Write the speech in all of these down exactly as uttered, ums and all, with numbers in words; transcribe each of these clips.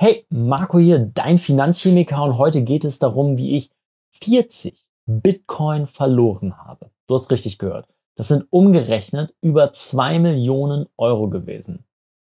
Hey, Marco hier, dein Finanzchemiker, und heute geht es darum, wie ich vierzig Bitcoin verloren habe. Du hast richtig gehört. Das sind umgerechnet über zwei Millionen Euro gewesen.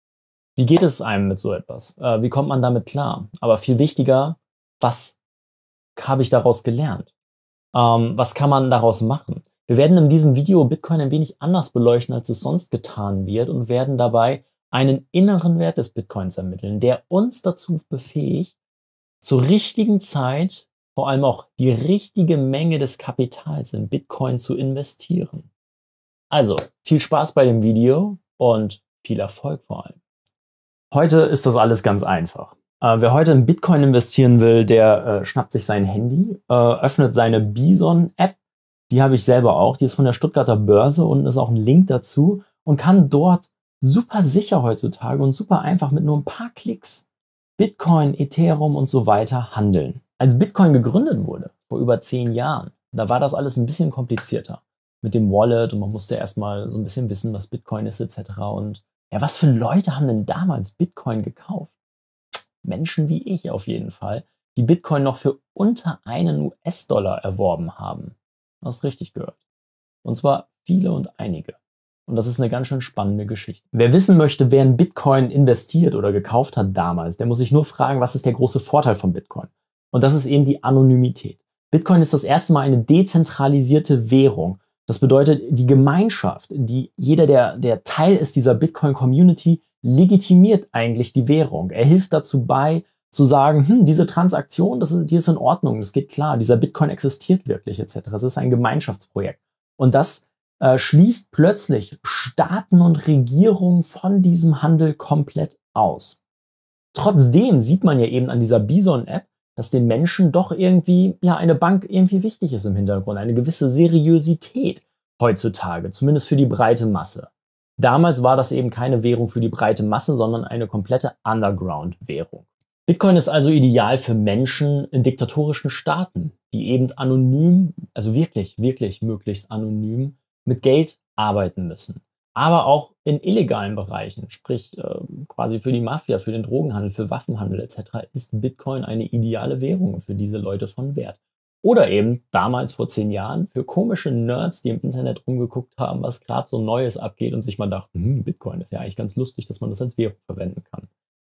Wie geht es einem mit so etwas? Äh, wie kommt man damit klar? Aber viel wichtiger, was habe ich daraus gelernt? Ähm, was kann man daraus machen? Wir werden in diesem Video Bitcoin ein wenig anders beleuchten, als es sonst getan wird, und werden dabei einen inneren Wert des Bitcoins ermitteln, der uns dazu befähigt, zur richtigen Zeit vor allem auch die richtige Menge des Kapitals in Bitcoin zu investieren. Also viel Spaß bei dem Video und viel Erfolg vor allem. Heute ist das alles ganz einfach. Äh, wer heute in Bitcoin investieren will, der äh, schnappt sich sein Handy, äh, öffnet seine Bison-App. Die habe ich selber auch. Die ist von der Stuttgarter Börse, und ist auch ein Link dazu, und kann dort super sicher heutzutage und super einfach mit nur ein paar Klicks Bitcoin, Ethereum und so weiter handeln. Als Bitcoin gegründet wurde, vor über zehn Jahren, da war das alles ein bisschen komplizierter mit dem Wallet, und man musste erstmal so ein bisschen wissen, was Bitcoin ist et cetera. Und ja, was für Leute haben denn damals Bitcoin gekauft? Menschen wie ich auf jeden Fall, die Bitcoin noch für unter einen U S-Dollar erworben haben. Du hast richtig gehört. Und zwar viele und einige. Und das ist eine ganz schön spannende Geschichte. Wer wissen möchte, wer in Bitcoin investiert oder gekauft hat damals, der muss sich nur fragen, was ist der große Vorteil von Bitcoin? Und das ist eben die Anonymität. Bitcoin ist das erste Mal eine dezentralisierte Währung. Das bedeutet, die Gemeinschaft, die jeder, der, der Teil ist dieser Bitcoin-Community, legitimiert eigentlich die Währung. Er hilft dazu bei, zu sagen, hm, diese Transaktion, das ist, die ist in Ordnung, das geht klar, dieser Bitcoin existiert wirklich et cetera. Es ist ein Gemeinschaftsprojekt. Und das äh, schließt plötzlich Staaten und Regierungen von diesem Handel komplett aus. Trotzdem sieht man ja eben an dieser Bison-App, dass den Menschen doch irgendwie, ja, eine Bank irgendwie wichtig ist im Hintergrund, eine gewisse Seriosität heutzutage, zumindest für die breite Masse. Damals war das eben keine Währung für die breite Masse, sondern eine komplette Underground-Währung. Bitcoin ist also ideal für Menschen in diktatorischen Staaten, die eben anonym, also wirklich, wirklich möglichst anonym mit Geld arbeiten müssen. Aber auch in illegalen Bereichen, sprich äh, quasi für die Mafia, für den Drogenhandel, für Waffenhandel et cetera, ist Bitcoin eine ideale Währung für diese Leute von Wert. Oder eben damals vor zehn Jahren für komische Nerds, die im Internet rumgeguckt haben, was gerade so Neues abgeht, und sich mal dachten, hm, Bitcoin ist ja eigentlich ganz lustig, dass man das als Währung verwenden kann.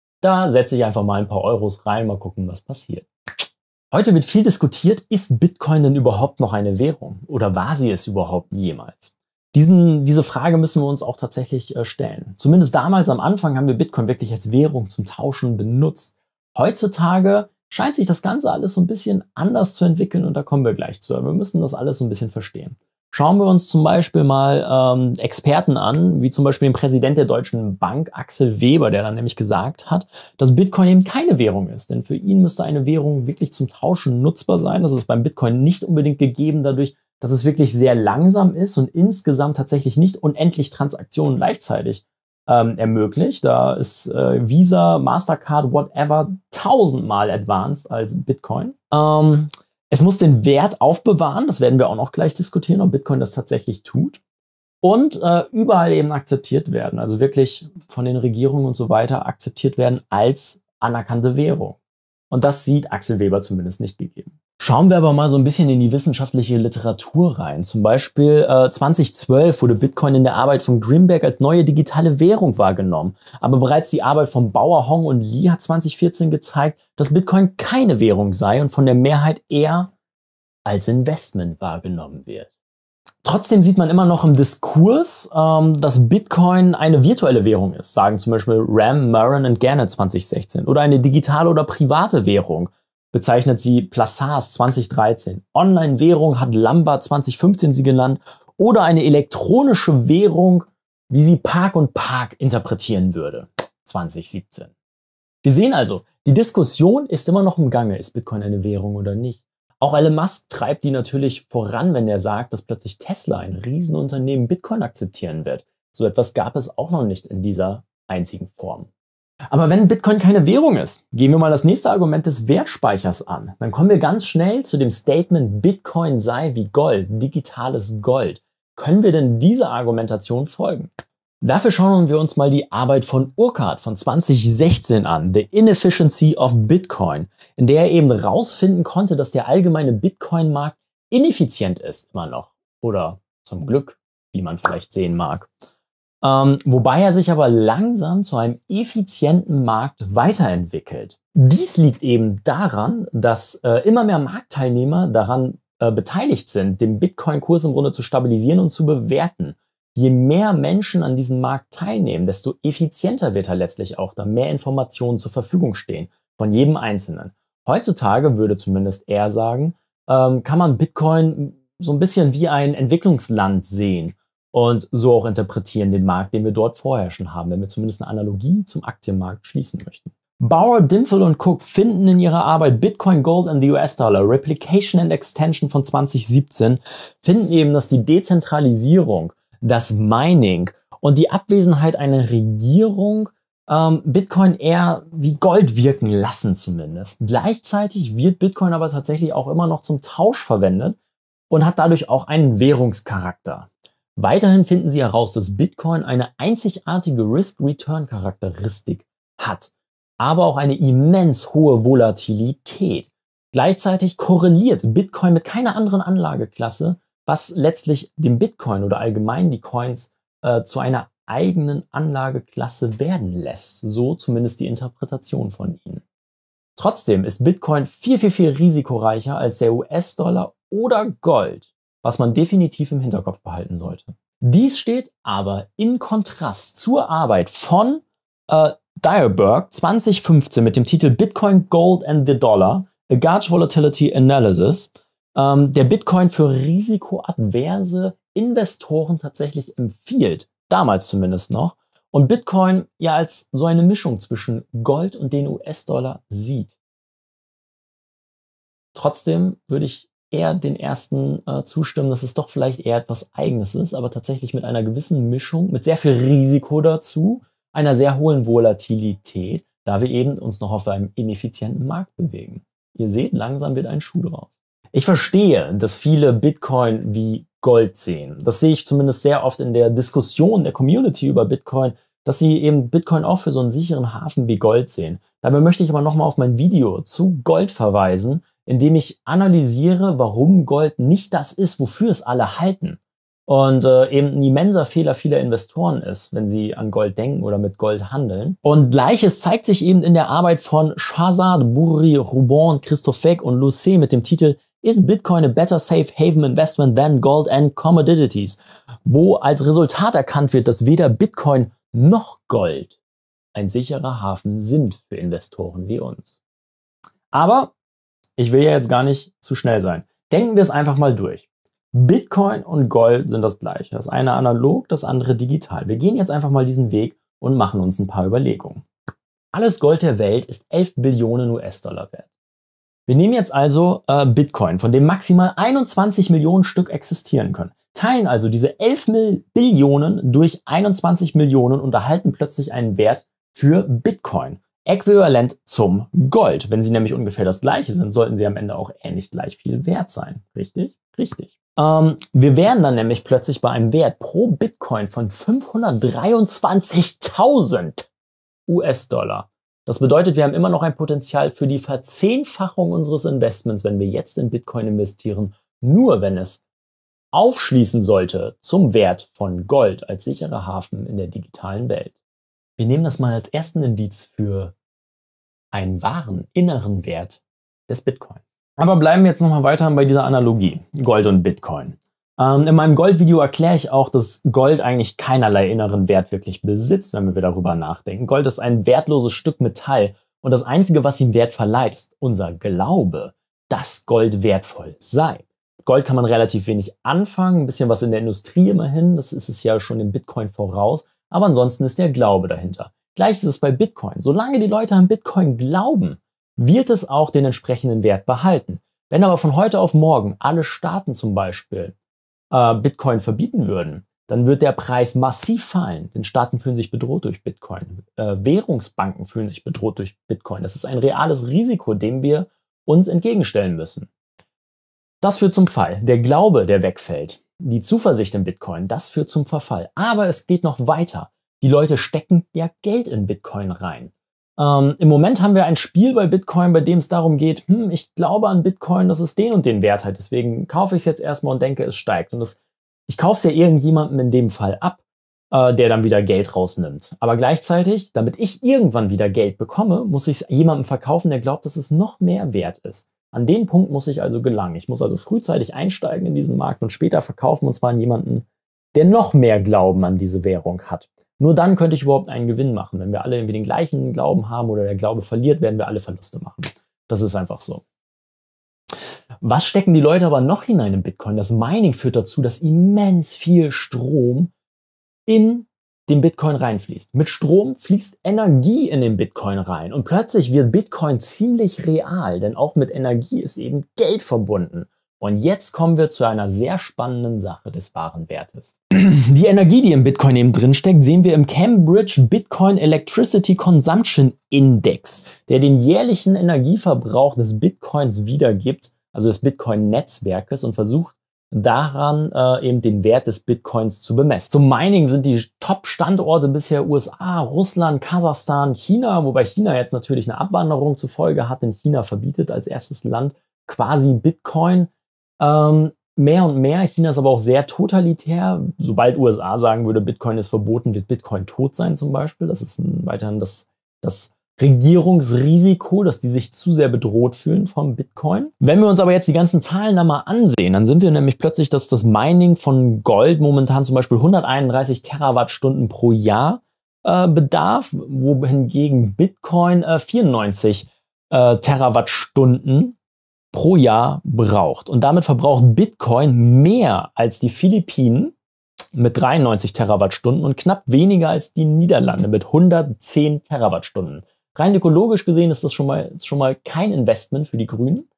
Da setze ich einfach mal ein paar Euros rein, mal gucken, was passiert. Heute wird viel diskutiert, ist Bitcoin denn überhaupt noch eine Währung? Oder war sie es überhaupt jemals? Diesen, diese Frage müssen wir uns auch tatsächlich äh, stellen. Zumindest damals am Anfang haben wir Bitcoin wirklich als Währung zum Tauschen benutzt. Heutzutage scheint sich das Ganze alles so ein bisschen anders zu entwickeln, und da kommen wir gleich zu. Aber wir müssen das alles so ein bisschen verstehen. Schauen wir uns zum Beispiel mal ähm, Experten an, wie zum Beispiel den Präsident der Deutschen Bank, Axel Weber, der dann nämlich gesagt hat, dass Bitcoin eben keine Währung ist. Denn für ihn müsste eine Währung wirklich zum Tauschen nutzbar sein. Das ist beim Bitcoin nicht unbedingt gegeben, dadurch, dass es wirklich sehr langsam ist und insgesamt tatsächlich nicht unendlich Transaktionen gleichzeitig ähm, ermöglicht. Da ist äh, Visa, Mastercard, whatever tausendmal advanced als Bitcoin. Ähm, es muss den Wert aufbewahren, das werden wir auch noch gleich diskutieren, ob Bitcoin das tatsächlich tut. Und äh, überall eben akzeptiert werden, also wirklich von den Regierungen und so weiter akzeptiert werden als anerkannte Währung. Und das sieht Axel Weber zumindest nicht gegeben. Schauen wir aber mal so ein bisschen in die wissenschaftliche Literatur rein. Zum Beispiel äh, zweitausendzwölf wurde Bitcoin in der Arbeit von Grimberg als neue digitale Währung wahrgenommen. Aber bereits die Arbeit von Bauer, Hong und Lee hat zweitausendvierzehn gezeigt, dass Bitcoin keine Währung sei und von der Mehrheit eher als Investment wahrgenommen wird. Trotzdem sieht man immer noch im Diskurs, ähm, dass Bitcoin eine virtuelle Währung ist, sagen zum Beispiel Ram, Murren und Gannett zweitausendsechzehn. Oder eine digitale oder private Währung, bezeichnet sie Plassas zweitausenddreizehn. Online-Währung hat Lambert zweitausendfünfzehn sie genannt. Oder eine elektronische Währung, wie sie Park und Park interpretieren würde, zweitausendsiebzehn. Wir sehen also, die Diskussion ist immer noch im Gange, ist Bitcoin eine Währung oder nicht. Auch Elon Musk treibt die natürlich voran, wenn er sagt, dass plötzlich Tesla, ein Riesenunternehmen, Bitcoin akzeptieren wird. So etwas gab es auch noch nicht in dieser einzigen Form. Aber wenn Bitcoin keine Währung ist, gehen wir mal das nächste Argument des Wertspeichers an. Dann kommen wir ganz schnell zu dem Statement, Bitcoin sei wie Gold, digitales Gold. Können wir denn dieser Argumentation folgen? Dafür schauen wir uns mal die Arbeit von Urquhart von zwanzig sechzehn an, The Inefficiency of Bitcoin, in der er eben rausfinden konnte, dass der allgemeine Bitcoin-Markt ineffizient ist immer noch. Oder zum Glück, wie man vielleicht sehen mag. Ähm, wobei er sich aber langsam zu einem effizienten Markt weiterentwickelt. Dies liegt eben daran, dass äh, immer mehr Marktteilnehmer daran äh, beteiligt sind, den Bitcoin-Kurs im Grunde zu stabilisieren und zu bewerten. Je mehr Menschen an diesem Markt teilnehmen, desto effizienter wird er letztlich auch, da mehr Informationen zur Verfügung stehen von jedem Einzelnen. Heutzutage würde zumindest er sagen, ähm, kann man Bitcoin so ein bisschen wie ein Entwicklungsland sehen und so auch interpretieren den Markt, den wir dort vorher schon haben, wenn wir zumindest eine Analogie zum Aktienmarkt schließen möchten. Bauer, Dimphel und Cook finden in ihrer Arbeit Bitcoin, Gold and the U S Dollar, Replication and Extension von zwanzig siebzehn, finden eben, dass die Dezentralisierung, das Mining und die Abwesenheit einer Regierung ähm, Bitcoin eher wie Gold wirken lassen zumindest. Gleichzeitig wird Bitcoin aber tatsächlich auch immer noch zum Tausch verwendet und hat dadurch auch einen Währungscharakter. Weiterhin finden sie heraus, dass Bitcoin eine einzigartige Risk-Return-Charakteristik hat, aber auch eine immens hohe Volatilität. Gleichzeitig korreliert Bitcoin mit keiner anderen Anlageklasse, was letztlich den Bitcoin oder allgemein die Coins äh, zu einer eigenen Anlageklasse werden lässt. So zumindest die Interpretation von ihnen. Trotzdem ist Bitcoin viel, viel, viel risikoreicher als der U S-Dollar oder Gold, was man definitiv im Hinterkopf behalten sollte. Dies steht aber in Kontrast zur Arbeit von äh, Dyerberg zwanzig fünfzehn mit dem Titel Bitcoin, Gold and the Dollar, A Gauge Volatility Analysis, ähm, der Bitcoin für risikoadverse Investoren tatsächlich empfiehlt, damals zumindest noch, und Bitcoin ja als so eine Mischung zwischen Gold und den U S-Dollar sieht. Trotzdem würde ich eher den ersten äh, zustimmen, dass es doch vielleicht eher etwas Eigenes ist, aber tatsächlich mit einer gewissen Mischung, mit sehr viel Risiko dazu, einer sehr hohen Volatilität, da wir eben uns noch auf einem ineffizienten Markt bewegen. Ihr seht, langsam wird ein Schuh draus. Ich verstehe, dass viele Bitcoin wie Gold sehen. Das sehe ich zumindest sehr oft in der Diskussion der Community über Bitcoin, dass sie eben Bitcoin auch für so einen sicheren Hafen wie Gold sehen. Dabei möchte ich aber nochmal auf mein Video zu Gold verweisen, in dem ich analysiere, warum Gold nicht das ist, wofür es alle halten. Und äh, eben ein immenser Fehler vieler Investoren ist, wenn sie an Gold denken oder mit Gold handeln. Und Gleiches zeigt sich eben in der Arbeit von Shahzad Bourri, Rubon, Christophe Feg und Lucet mit dem Titel Is Bitcoin a better safe haven investment than gold and commodities? Wo als Resultat erkannt wird, dass weder Bitcoin noch Gold ein sicherer Hafen sind für Investoren wie uns. Aber ich will ja jetzt gar nicht zu schnell sein. Denken wir es einfach mal durch. Bitcoin und Gold sind das gleiche. Das eine analog, das andere digital. Wir gehen jetzt einfach mal diesen Weg und machen uns ein paar Überlegungen. Alles Gold der Welt ist elf Billionen U S-Dollar wert. Wir nehmen jetzt also äh, Bitcoin, von dem maximal einundzwanzig Millionen Stück existieren können. Teilen also diese elf Billionen durch einundzwanzig Millionen und erhalten plötzlich einen Wert für Bitcoin. Äquivalent zum Gold. Wenn sie nämlich ungefähr das gleiche sind, sollten sie am Ende auch ähnlich gleich viel wert sein. Richtig? Richtig. Ähm, wir wären dann nämlich plötzlich bei einem Wert pro Bitcoin von fünfhundertdreiundzwanzigtausend U S-Dollar. Das bedeutet, wir haben immer noch ein Potenzial für die Verzehnfachung unseres Investments, wenn wir jetzt in Bitcoin investieren, nur wenn es aufschließen sollte zum Wert von Gold als sicherer Hafen in der digitalen Welt. Wir nehmen das mal als ersten Indiz für einen wahren inneren Wert des Bitcoins. Aber bleiben wir jetzt nochmal weiter bei dieser Analogie, Gold und Bitcoin. Ähm, in meinem Gold-Video erkläre ich auch, dass Gold eigentlich keinerlei inneren Wert wirklich besitzt, wenn wir darüber nachdenken. Gold ist ein wertloses Stück Metall und das Einzige, was ihm Wert verleiht, ist unser Glaube, dass Gold wertvoll sei. Gold kann man relativ wenig anfangen, ein bisschen was in der Industrie immerhin, das ist es ja schon im Bitcoin voraus, aber ansonsten ist der Glaube dahinter. Gleich ist es bei Bitcoin. Solange die Leute an Bitcoin glauben, wird es auch den entsprechenden Wert behalten. Wenn aber von heute auf morgen alle Staaten zum Beispiel äh, Bitcoin verbieten würden, dann wird der Preis massiv fallen. Denn Staaten fühlen sich bedroht durch Bitcoin. Äh, Währungsbanken fühlen sich bedroht durch Bitcoin. Das ist ein reales Risiko, dem wir uns entgegenstellen müssen. Das führt zum Fall. Der Glaube, der wegfällt. die Zuversicht in Bitcoin, das führt zum Verfall. Aber es geht noch weiter. Die Leute stecken ja Geld in Bitcoin rein. Ähm, im Moment haben wir ein Spiel bei Bitcoin, bei dem es darum geht, hm, ich glaube an Bitcoin, dass es den und den Wert hat. Deswegen kaufe ich es jetzt erstmal und denke, es steigt. Und das, ich kaufe es ja irgendjemandem in dem Fall ab, äh, der dann wieder Geld rausnimmt. Aber gleichzeitig, damit ich irgendwann wieder Geld bekomme, muss ich es jemandem verkaufen, der glaubt, dass es noch mehr wert ist. An den Punkt muss ich also gelangen. Ich muss also frühzeitig einsteigen in diesen Markt und später verkaufen, und zwar an jemanden, der noch mehr Glauben an diese Währung hat. Nur dann könnte ich überhaupt einen Gewinn machen. Wenn wir alle irgendwie den gleichen Glauben haben oder der Glaube verliert, werden wir alle Verluste machen. Das ist einfach so. Was stecken die Leute aber noch hinein in Bitcoin? Das Mining führt dazu, dass immens viel Strom in den Bitcoin reinfließt. Mit Strom fließt Energie in den Bitcoin rein. Und plötzlich wird Bitcoin ziemlich real, denn auch mit Energie ist eben Geld verbunden. Und jetzt kommen wir zu einer sehr spannenden Sache des wahren Wertes. Die Energie, die im Bitcoin eben drin steckt, sehen wir im Cambridge Bitcoin Electricity Consumption Index, der den jährlichen Energieverbrauch des Bitcoins wiedergibt, also des Bitcoin-Netzwerkes, und versucht daran äh, eben den Wert des Bitcoins zu bemessen. Zum Mining sind die Top-Standorte bisher U S A, Russland, Kasachstan, China, wobei China jetzt natürlich eine Abwanderung zur Folge hat, denn China verbietet als erstes Land quasi Bitcoin. Ähm, mehr und mehr. China ist aber auch sehr totalitär. Sobald U S A sagen würde, Bitcoin ist verboten, wird Bitcoin tot sein zum Beispiel. Das ist ein, weiterhin das, das Regierungsrisiko, dass die sich zu sehr bedroht fühlen vom Bitcoin. Wenn wir uns aber jetzt die ganzen Zahlen da mal ansehen, dann sind wir nämlich plötzlich, dass das Mining von Gold momentan zum Beispiel hunderteinunddreißig Terawattstunden pro Jahr äh, bedarf, wohingegen Bitcoin äh, vierundneunzig äh, Terawattstunden pro Jahr braucht. Und damit verbraucht Bitcoin mehr als die Philippinen mit dreiundneunzig Terawattstunden und knapp weniger als die Niederlande mit hundertzehn Terawattstunden. Rein ökologisch gesehen ist das schon mal, schon mal kein Investment für die Grünen.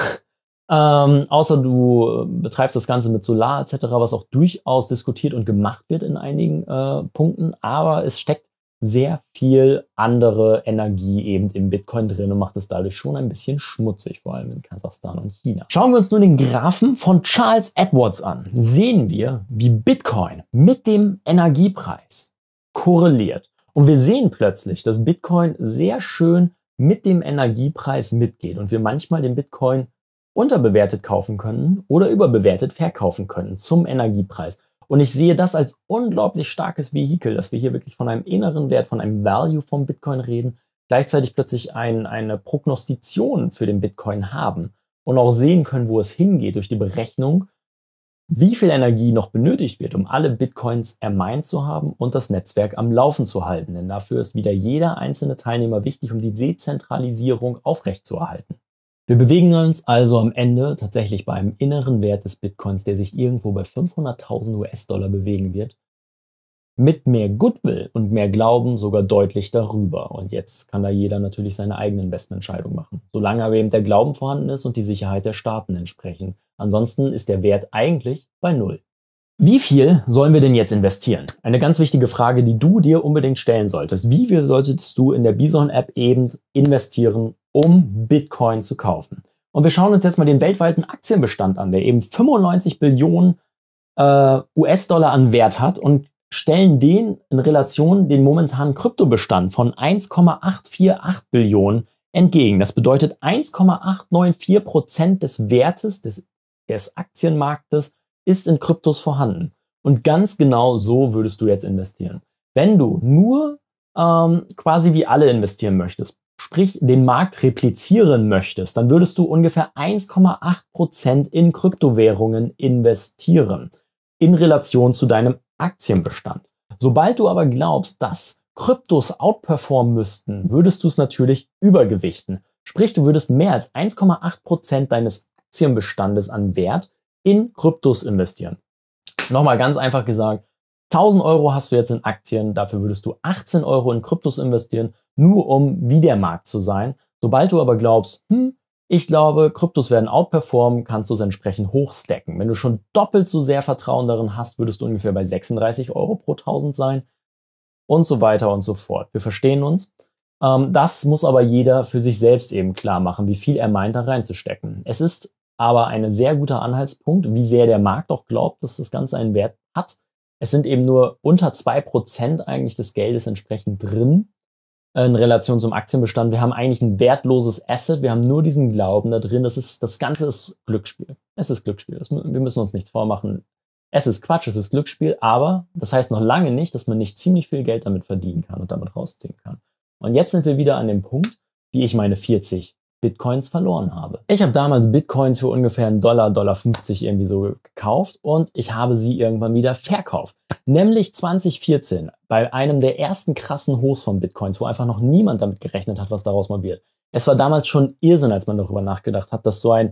ähm, außer du betreibst das Ganze mit Solar et cetera, was auch durchaus diskutiert und gemacht wird in einigen äh, Punkten. Aber es steckt sehr viel andere Energie eben im Bitcoin drin und macht es dadurch schon ein bisschen schmutzig, vor allem in Kasachstan und China. Schauen wir uns nun den Graphen von Charles Edwards an. Sehen wir, wie Bitcoin mit dem Energiepreis korreliert. Und wir sehen plötzlich, dass Bitcoin sehr schön mit dem Energiepreis mitgeht und wir manchmal den Bitcoin unterbewertet kaufen können oder überbewertet verkaufen können zum Energiepreis. Und ich sehe das als unglaublich starkes Vehikel, dass wir hier wirklich von einem inneren Wert, von einem Value vom Bitcoin reden, gleichzeitig plötzlich ein, eine Prognostikation für den Bitcoin haben und auch sehen können, wo es hingeht durch die Berechnung, wie viel Energie noch benötigt wird, um alle Bitcoins ermeint zu haben und das Netzwerk am Laufen zu halten. Denn dafür ist wieder jeder einzelne Teilnehmer wichtig, um die Dezentralisierung aufrechtzuerhalten. Wir bewegen uns also am Ende tatsächlich bei einem inneren Wert des Bitcoins, der sich irgendwo bei fünfhunderttausend US-Dollar bewegen wird, mit mehr Goodwill und mehr Glauben sogar deutlich darüber. Und jetzt kann da jeder natürlich seine eigene Investmententscheidung machen, solange aber eben der Glauben vorhanden ist und die Sicherheit der Staaten entsprechen. Ansonsten ist der Wert eigentlich bei Null. Wie viel sollen wir denn jetzt investieren? Eine ganz wichtige Frage, die du dir unbedingt stellen solltest. Wie viel solltest du in der Bison-App eben investieren, um Bitcoin zu kaufen? Und wir schauen uns jetzt mal den weltweiten Aktienbestand an, der eben fünfundneunzig Billionen äh, U S-Dollar an Wert hat, und stellen den in Relation den momentanen Kryptobestand von eins Komma acht vier acht Billionen entgegen. Das bedeutet eins Komma acht neun vier Prozent des Wertes des, des Aktienmarktes ist in Kryptos vorhanden. Und ganz genau so würdest du jetzt investieren. Wenn du nur ähm, quasi wie alle investieren möchtest, sprich den Markt replizieren möchtest, dann würdest du ungefähr eins Komma acht Prozent in Kryptowährungen investieren, in Relation zu deinem Aktienbestand. Sobald du aber glaubst, dass Kryptos outperformen müssten, würdest du es natürlich übergewichten. Sprich, du würdest mehr als eins Komma acht Prozent deines Aktienbestandes an Wert in Kryptos investieren. Nochmal ganz einfach gesagt, tausend Euro hast du jetzt in Aktien, dafür würdest du achtzehn Euro in Kryptos investieren, nur um wie der Markt zu sein. Sobald du aber glaubst, hm, ich glaube, Kryptos werden outperformen, kannst du es entsprechend hochstacken. Wenn du schon doppelt so sehr Vertrauen darin hast, würdest du ungefähr bei sechsunddreißig Euro pro tausend sein und so weiter und so fort. Wir verstehen uns. Ähm, das muss aber jeder für sich selbst eben klar machen, wie viel er meint, da reinzustecken. Es ist aber ein sehr guter Anhaltspunkt, wie sehr der Markt auch glaubt, dass das Ganze einen Wert hat. Es sind eben nur unter zwei Prozent eigentlich des Geldes entsprechend drin in Relation zum Aktienbestand. Wir haben eigentlich ein wertloses Asset. Wir haben nur diesen Glauben da drin. Das ist, das Ganze ist Glücksspiel. Es ist Glücksspiel. Das, wir müssen uns nichts vormachen. Es ist Quatsch, es ist Glücksspiel, aber das heißt noch lange nicht, dass man nicht ziemlich viel Geld damit verdienen kann und damit rausziehen kann. Und jetzt sind wir wieder an dem Punkt, wie ich meine vierzig Bitcoins verloren habe. Ich habe damals Bitcoins für ungefähr einen Dollar, Dollar fünfzig irgendwie so gekauft und ich habe sie irgendwann wieder verkauft. Nämlich zwanzig vierzehn, bei einem der ersten krassen Hochs von Bitcoins, wo einfach noch niemand damit gerechnet hat, was daraus mal wird. Es war damals schon Irrsinn, als man darüber nachgedacht hat, dass so ein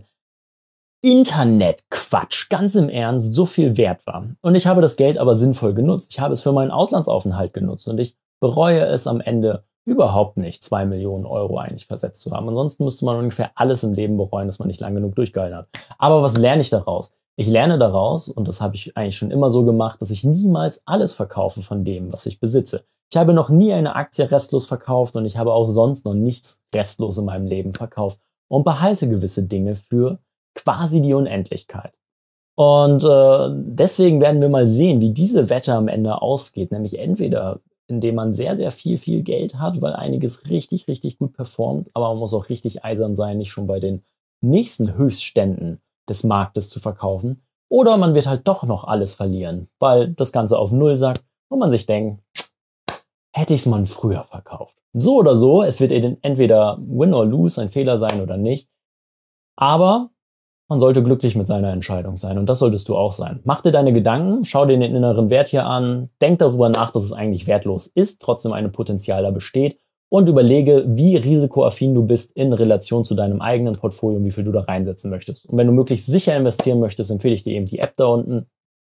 Internetquatsch ganz im Ernst so viel wert war. Und ich habe das Geld aber sinnvoll genutzt. Ich habe es für meinen Auslandsaufenthalt genutzt und ich bereue es am Ende überhaupt nicht, zwei Millionen Euro eigentlich versetzt zu haben. Ansonsten müsste man ungefähr alles im Leben bereuen, dass man nicht lang genug durchgehalten hat. Aber was lerne ich daraus? Ich lerne daraus, und das habe ich eigentlich schon immer so gemacht, dass ich niemals alles verkaufe von dem, was ich besitze. Ich habe noch nie eine Aktie restlos verkauft und ich habe auch sonst noch nichts restlos in meinem Leben verkauft und behalte gewisse Dinge für quasi die Unendlichkeit. Und äh, deswegen werden wir mal sehen, wie diese Wette am Ende ausgeht, nämlich entweder indem man sehr, sehr viel, viel Geld hat, weil einiges richtig, richtig gut performt, aber man muss auch richtig eisern sein, nicht schon bei den nächsten Höchstständen des Marktes zu verkaufen. Oder man wird halt doch noch alles verlieren, weil das Ganze auf Null sagt und man sich denkt, hätte ich es mal früher verkauft. So oder so, es wird entweder Win or Lose, ein Fehler sein oder nicht. Aber man sollte glücklich mit seiner Entscheidung sein und das solltest du auch sein. Mach dir deine Gedanken, schau dir den inneren Wert hier an, denk darüber nach, dass es eigentlich wertlos ist, trotzdem ein Potenzial da besteht und überlege, wie risikoaffin du bist in Relation zu deinem eigenen Portfolio und wie viel du da reinsetzen möchtest. Und wenn du möglichst sicher investieren möchtest, empfehle ich dir eben die App da unten.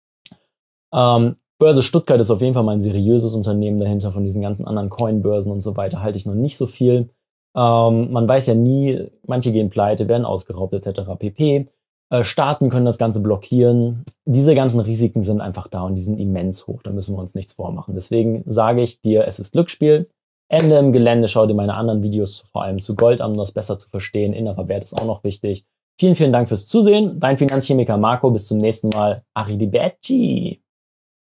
Ähm, Börse Stuttgart ist auf jeden Fall mal ein seriöses Unternehmen dahinter. Von diesen ganzen anderen Coinbörsen und so weiter halte ich noch nicht so viel. Ähm, man weiß ja nie, manche gehen pleite, werden ausgeraubt et cetera pp. Äh, Staaten können das Ganze blockieren. Diese ganzen Risiken sind einfach da und die sind immens hoch. Da müssen wir uns nichts vormachen. Deswegen sage ich dir, es ist Glücksspiel. Ende im Gelände. Schau dir meine anderen Videos vor allem zu Gold an, um das besser zu verstehen. Innerer Wert ist auch noch wichtig. Vielen, vielen Dank fürs Zusehen. Dein Finanzchemiker Marco. Bis zum nächsten Mal. Arrivederci.